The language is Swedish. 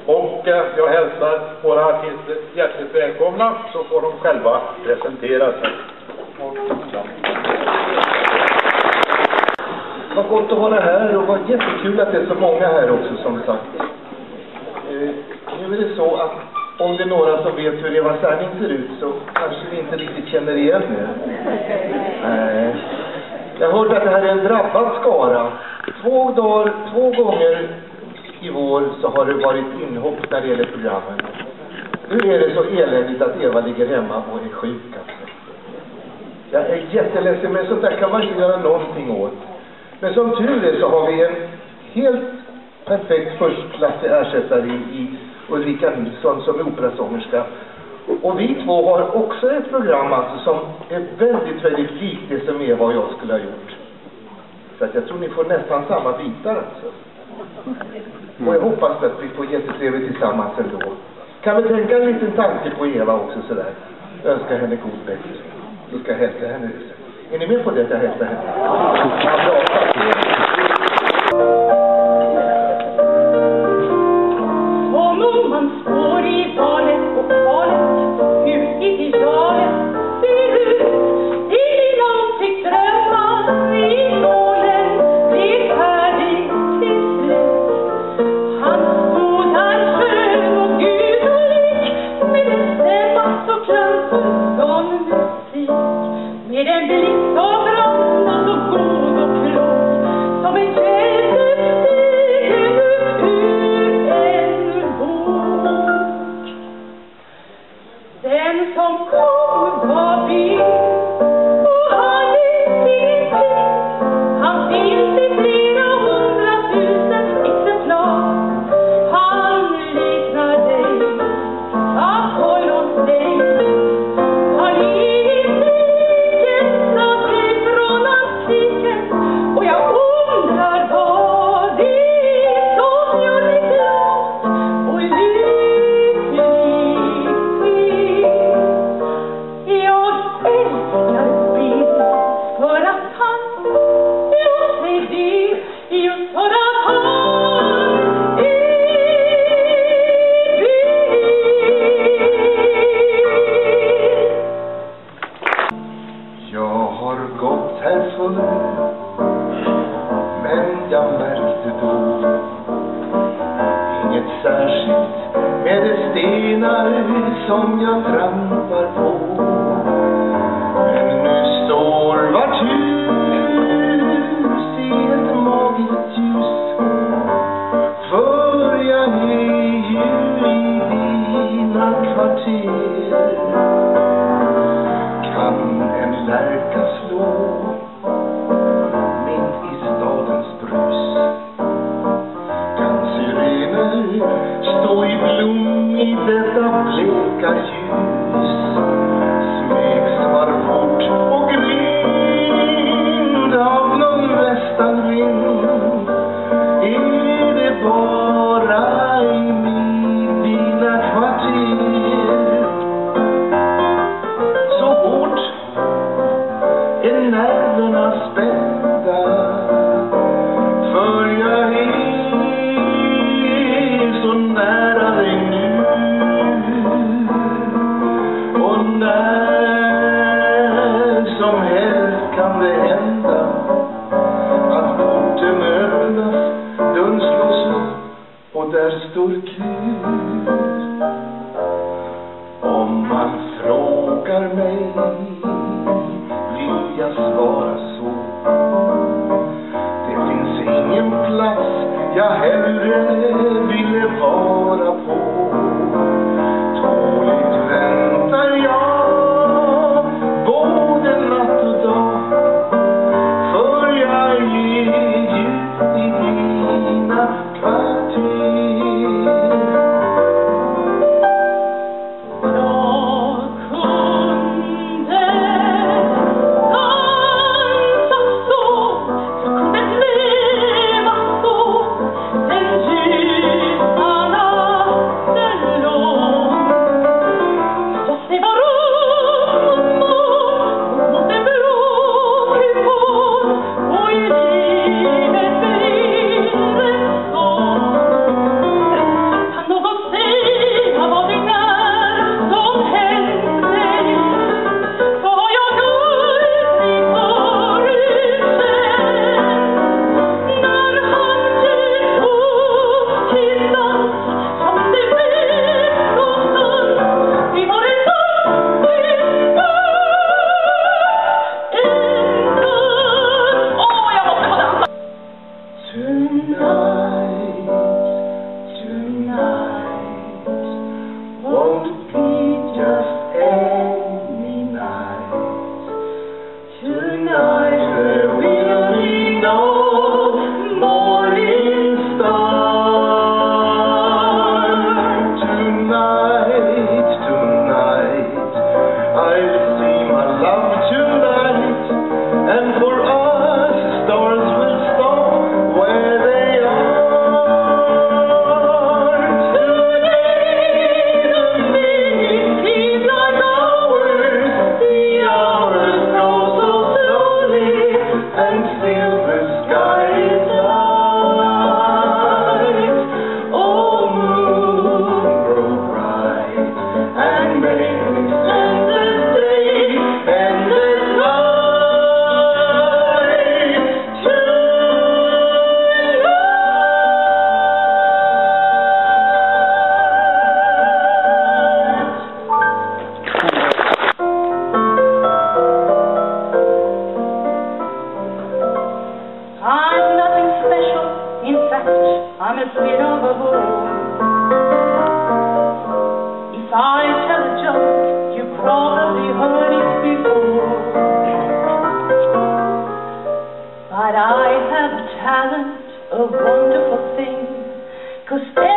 Och jag hälsar våra artister hjärtligt välkomna, så får de själva presentera sig. Vad gott att vara här, och vad jättekul att det är så många här också, som sagt. Nu är det så att om det är några som vet hur Eva Särning ser ut, så kanske ni inte riktigt känner igen er. Jag har hört att det här är en drabbad skara. 2 gånger i vår så har det varit inhopp när det gäller programmen. Nu är det så eländigt att Eva ligger hemma och är sjuk, alltså. Jag är jätteledsen, men sånt där kan man inte göra någonting åt. Men som tur är så har vi en helt perfekt förstklassig ersättare i Ulrika Nilsson som är operasångerska. Och vi två har också ett program alltså, som är väldigt, väldigt likt det som Eva och jag skulle ha gjort. Så att jag tror ni får nästan samma bitar alltså. Och jag hoppas att vi får jättetrevligt tillsammans ändå. Kan vi tänka en liten tanke på Eva också sådär? Önska henne god bättring. Då ska jag hälsa henne. Är ni med på det att jag hälsar henne? Ja, bra. Om man står i valet och kvalet, ut i jalet, ser ut i någon fick drömma i målen, blir färdig till slut. Han stod där skön och gudolik, med en stämma så kraftfull som musik, med en blick så brant och så god och klok, som en hjälte stiger ut ur en bok. Den som kom var bild, och han är ingenting. Han finns i flera 100 000 exemplar. Han liknar dig, Apollos dig. Han är ingenting, sa dig från antiken. Och jag undrar vad det är som gör dig glad och lycklig. Jag älskar bild för att han, jag säger det, just för att han är bild. Jag har gått här förr, men jag märkte då inget särskilt med de stenar som jag trampar på. Men nu står vart hus i ett magiskt ljus, för jag är ju i dina kvarter. Kan en lärka slå mitt i stadens brus? Kan syrener stå i blom i detta bleka ljus? Smegs var fort och grind av någon västanvind? Är det bara i dina kvarter? Så hårt är nerverna spända, för jag är så nära dig nu. Och när som helst kan det hända att porten öppnas, dörren slås upp och där står Gud. Om man frågar mig vill jag svara så: det finns ingen plats jag hellre ville vara på. Tåligt väntar jag både natt och dag, för jag är djupt i dina kvarter. Jag kunde leva så, den Tonight, tonight, won't be just any night. Tonight there will be no morning star. Tonight, tonight, I'll see my love tonight, and for us stars will stop where they are. Today the minutes seem like hours, the hours go so slowly, and still the sky is light. Oh moon, grow bright, and make this endless day, endless night. I'm nothing special, in fact, I'm a bit of a bore. If I tell a joke, you probably heard it before. But I have talent, a wonderful thing, 'cause